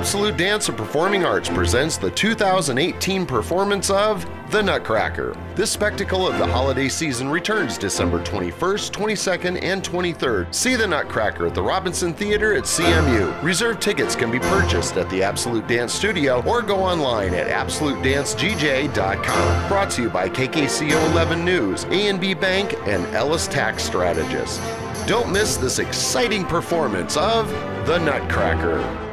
Absolute Dance and Performing Arts presents the 2018 performance of The Nutcracker. This spectacle of the holiday season returns December 21st, 22nd, and 23rd. See The Nutcracker at the Robinson Theater at CMU. Reserved tickets can be purchased at the Absolute Dance Studio or go online at absolutedancegj.com. Brought to you by KKCO 11 News, A&B Bank, and Ellis Tax Strategists. Don't miss this exciting performance of The Nutcracker.